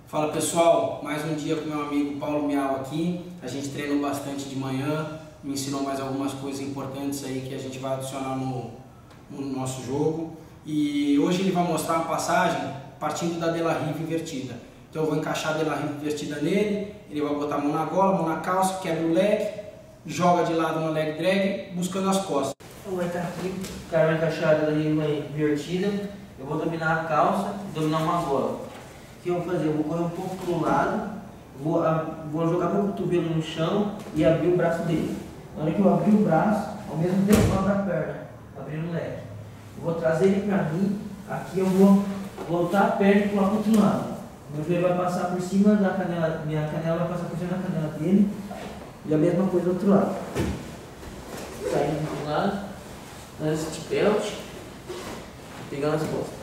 Fala pessoal, mais um dia com meu amigo Paulo Miau aqui. A gente treinou bastante de manhã, me ensinou mais algumas coisas importantes aí que a gente vai adicionar no nosso jogo. E hoje ele vai mostrar uma passagem partindo da De La Riva invertida. Então eu vou encaixar a De La Riva invertida nele, ele vai botar a mão na gola, mão na calça, quebra o leg, joga de lado no leg drag, buscando as costas. Eu vou estar aqui, o cara vai encaixar a De La Riva invertida, eu vou dominar a calça e dominar uma gola. O que eu vou fazer? Eu vou correr um pouco para o lado, vou jogar meu cotovelo no chão e abrir o braço dele. Na hora que eu abrir o braço, ao mesmo tempo eu abro a perna, abrindo o leque. Eu vou trazer ele para mim, aqui eu vou voltar a perna e pular para o outro lado. Meu joelho vai passar por cima da canela, minha canela vai passar por cima da canela dele e a mesma coisa do outro lado. Saindo de um lado, nesse belt, pegando as costas.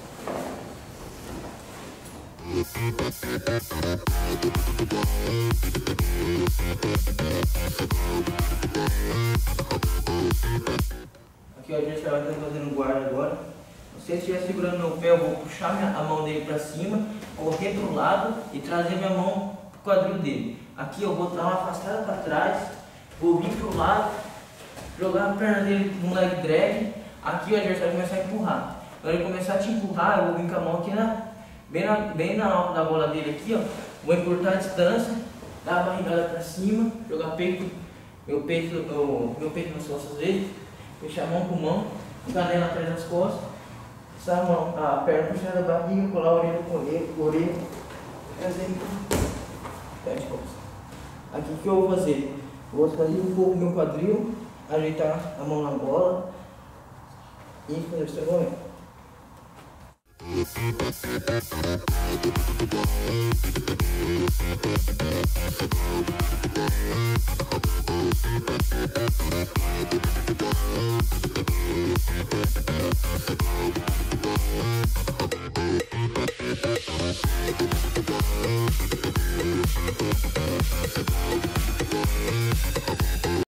Aqui ó, a gente vai estar fazendo guarda agora. Se ele estiver segurando meu pé, eu vou puxar a mão dele para cima, correr para o lado e trazer minha mão para o quadril dele. Aqui eu vou dar uma afastada para trás, vou vir para o lado, jogar a perna dele no leg drag. Aqui o adversário vai começar a empurrar. Quando ele começar a te empurrar, eu vou vir com a mão aqui bem na alta da bola dele aqui, ó. Vou encurtar a distância, dar a barrigada para cima, jogar meu peito nas costas dele, fechar a mão com mão, canela atrás das costas, passar a perna por cima da barriga, colar a orelha com orelha, trazer ele pé de costas. Aqui o que eu vou fazer? Eu vou fazer um pouco meu quadril, ajeitar a mão na bola e fazer o estrangulamento.